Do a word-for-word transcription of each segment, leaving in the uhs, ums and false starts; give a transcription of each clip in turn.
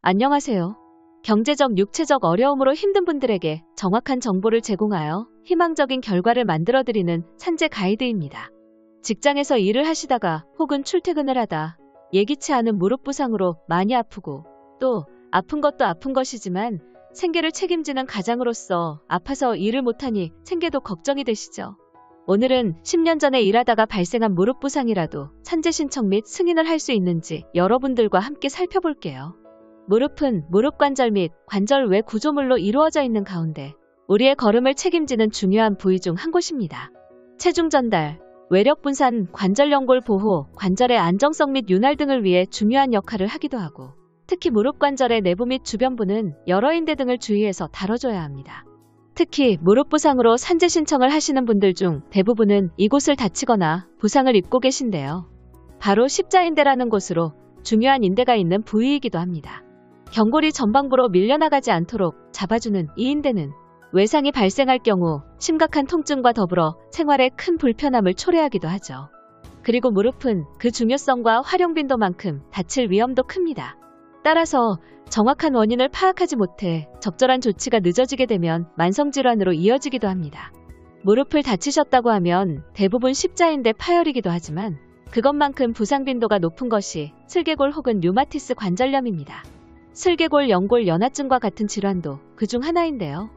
안녕하세요. 경제적, 육체적 어려움으로 힘든 분들에게 정확한 정보를 제공하여 희망적인 결과를 만들어드리는 산재 가이드입니다. 직장에서 일을 하시다가 혹은 출퇴근을 하다 예기치 않은 무릎 부상으로 많이 아프고 또 아픈 것도 아픈 것이지만 생계를 책임지는 가장으로서 아파서 일을 못하니 생계도 걱정이 되시죠. 오늘은 십 년 전에 일하다가 발생한 무릎 부상이라도 산재 신청 및 승인을 할 수 있는지 여러분들과 함께 살펴볼게요. 무릎은 무릎 관절 및 관절 외 구조물로 이루어져 있는 가운데 우리의 걸음을 책임지는 중요한 부위 중 한 곳입니다. 체중 전달, 외력 분산, 관절 연골 보호, 관절의 안정성 및 윤활 등을 위해 중요한 역할을 하기도 하고 특히 무릎 관절의 내부 및 주변부는 여러 인대 등을 주의해서 다뤄줘야 합니다. 특히 무릎 부상으로 산재 신청을 하시는 분들 중 대부분은 이곳을 다치거나 부상을 입고 계신데요. 바로 십자인대라는 곳으로 중요한 인대가 있는 부위이기도 합니다. 경골이 전방부로 밀려나가지 않도록 잡아주는 이 인대는 외상이 발생할 경우 심각한 통증과 더불어 생활에 큰 불편함을 초래하기도 하죠. 그리고 무릎은 그 중요성과 활용 빈도만큼 다칠 위험도 큽니다. 따라서 정확한 원인을 파악하지 못해 적절한 조치가 늦어지게 되면 만성질환으로 이어지기도 합니다. 무릎을 다치셨다고 하면 대부분 십자인대 파열이기도 하지만 그것만큼 부상 빈도가 높은 것이 슬개골 혹은 류마티스 관절염입니다. 슬개골, 연골, 연화증과 같은 질환도 그중 하나인데요.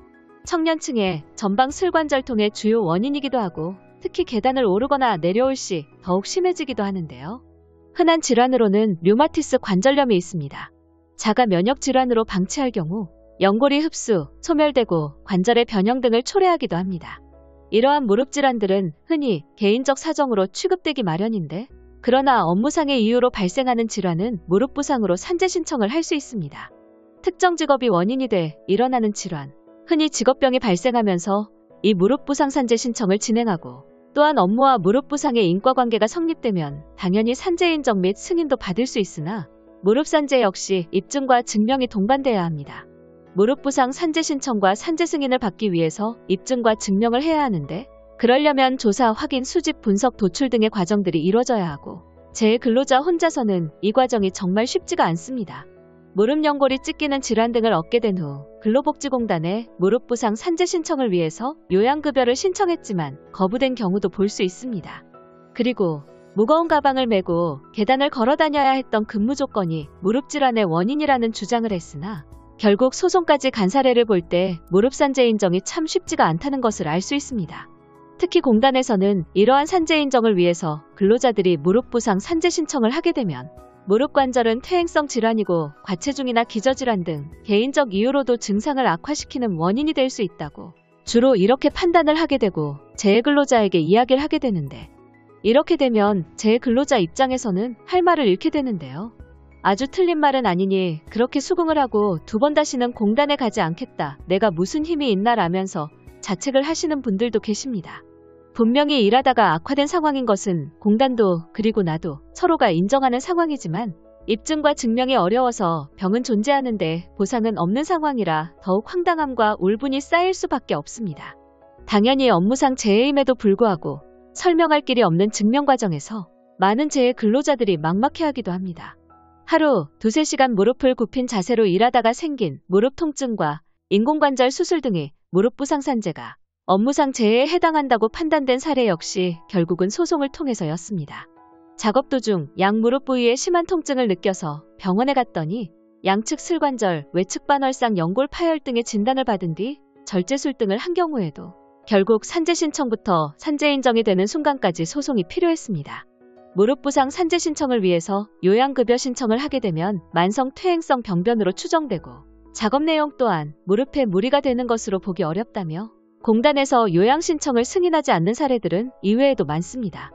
청년층의 전방 슬관절통의 주요 원인이기도 하고 특히 계단을 오르거나 내려올 시 더욱 심해지기도 하는데요. 흔한 질환으로는 류마티스 관절염이 있습니다. 자가 면역 질환으로 방치할 경우 연골이 흡수, 소멸되고 관절의 변형 등을 초래하기도 합니다. 이러한 무릎 질환들은 흔히 개인적 사정으로 취급되기 마련인데 그러나 업무상의 이유로 발생하는 질환은 무릎 부상으로 산재 신청을 할 수 있습니다. 특정 직업이 원인이 돼 일어나는 질환, 흔히 직업병이 발생하면서 이 무릎 부상 산재 신청을 진행하고 또한 업무와 무릎 부상의 인과관계가 성립되면 당연히 산재 인정 및 승인도 받을 수 있으나 무릎 산재 역시 입증과 증명이 동반돼야 합니다. 무릎 부상 산재 신청과 산재 승인을 받기 위해서 입증과 증명을 해야 하는데 그러려면 조사, 확인, 수집, 분석, 도출 등의 과정들이 이루어져야 하고 재근로자 혼자서는 이 과정이 정말 쉽지가 않습니다. 무릎 연골이 찢기는 질환 등을 얻게 된 후 근로복지공단에 무릎 부상 산재 신청을 위해서 요양급여를 신청했지만 거부된 경우도 볼 수 있습니다. 그리고 무거운 가방을 메고 계단을 걸어 다녀야 했던 근무 조건이 무릎 질환의 원인이라는 주장을 했으나 결국 소송까지 간 사례를 볼 때 무릎 산재 인정이 참 쉽지가 않다는 것을 알 수 있습니다. 특히 공단에서는 이러한 산재 인정을 위해서 근로자들이 무릎 부상 산재 신청을 하게 되면 무릎 관절은 퇴행성 질환이고 과체중이나 기저질환 등 개인적 이유로도 증상을 악화시키는 원인이 될 수 있다고 주로 이렇게 판단을 하게 되고 재해근로자에게 이야기를 하게 되는데 이렇게 되면 재해근로자 입장에서는 할 말을 잃게 되는데요. 아주 틀린 말은 아니니 그렇게 수긍을 하고 두 번 다시는 공단에 가지 않겠다. 내가 무슨 힘이 있나 라면서 자책을 하시는 분들도 계십니다. 분명히 일하다가 악화된 상황인 것은 공단도 그리고 나도 서로가 인정하는 상황이지만 입증과 증명이 어려워서 병은 존재하는데 보상은 없는 상황이라 더욱 황당함과 울분이 쌓일 수밖에 없습니다. 당연히 업무상 재해임에도 불구하고 설명할 길이 없는 증명 과정에서 많은 재해 근로자들이 막막해하기도 합니다. 하루 두세 시간 무릎을 굽힌 자세로 일하다가 생긴 무릎 통증과 인공관절 수술 등의 무릎 부상 산재가 업무상 재해에 해당한다고 판단된 사례 역시 결국은 소송을 통해서였습니다. 작업 도중 양 무릎 부위에 심한 통증을 느껴서 병원에 갔더니 양측 슬관절, 외측 반월상, 연골 파열 등의 진단을 받은 뒤 절제술 등을 한 경우에도 결국 산재 신청부터 산재 인정이 되는 순간까지 소송이 필요했습니다. 무릎 부상 산재 신청을 위해서 요양급여 신청을 하게 되면 만성 퇴행성 병변으로 추정되고 작업 내용 또한 무릎에 무리가 되는 것으로 보기 어렵다며 공단에서 요양 신청을 승인하지 않는 사례들은 이외에도 많습니다.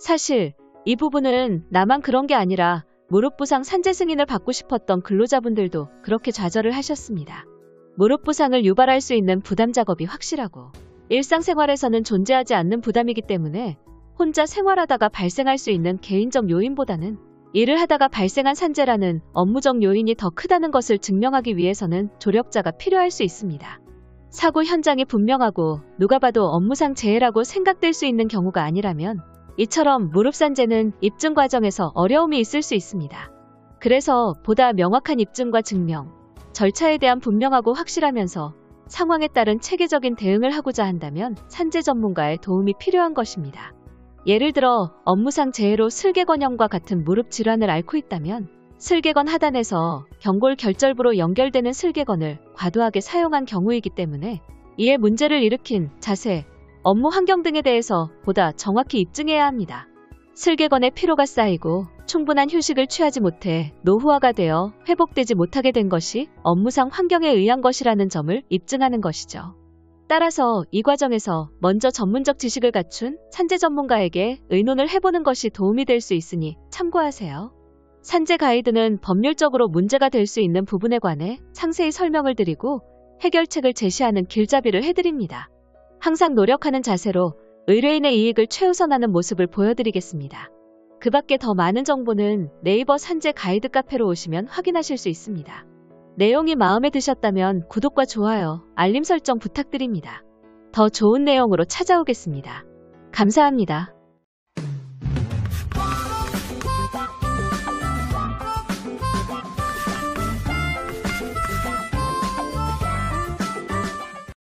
사실 이 부분은 나만 그런 게 아니라 무릎 부상 산재 승인을 받고 싶었던 근로자분들도 그렇게 좌절을 하셨습니다. 무릎 부상을 유발할 수 있는 부담 작업이 확실하고 일상생활에서는 존재하지 않는 부담이기 때문에 혼자 생활하다가 발생할 수 있는 개인적 요인보다는 일을 하다가 발생한 산재라는 업무적 요인이 더 크다는 것을 증명하기 위해서는 조력자가 필요할 수 있습니다. 사고 현장이 분명하고 누가 봐도 업무상 재해라고 생각될 수 있는 경우가 아니라면 이처럼 무릎 산재는 입증 과정에서 어려움이 있을 수 있습니다. 그래서 보다 명확한 입증과 증명, 절차에 대한 분명하고 확실하면서 상황에 따른 체계적인 대응을 하고자 한다면 산재 전문가의 도움이 필요한 것입니다. 예를 들어 업무상 재해로 슬개건염과 같은 무릎 질환을 앓고 있다면 슬개건 하단에서 경골 결절부로 연결되는 슬개건을 과도하게 사용한 경우이기 때문에 이에 문제를 일으킨 자세, 업무 환경 등에 대해서 보다 정확히 입증해야 합니다. 슬개건에 피로가 쌓이고 충분한 휴식을 취하지 못해 노후화가 되어 회복되지 못하게 된 것이 업무상 환경에 의한 것이라는 점을 입증하는 것이죠. 따라서 이 과정에서 먼저 전문적 지식을 갖춘 산재 전문가에게 의논을 해보는 것이 도움이 될 수 있으니 참고하세요. 산재 가이드는 법률적으로 문제가 될 수 있는 부분에 관해 상세히 설명을 드리고 해결책을 제시하는 길잡이를 해드립니다. 항상 노력하는 자세로 의뢰인의 이익을 최우선하는 모습을 보여드리겠습니다. 그 밖에 더 많은 정보는 네이버 산재 가이드 카페로 오시면 확인하실 수 있습니다. 내용이 마음에 드셨다면 구독과 좋아요, 알림 설정 부탁드립니다. 더 좋은 내용으로 찾아오겠습니다. 감사합니다.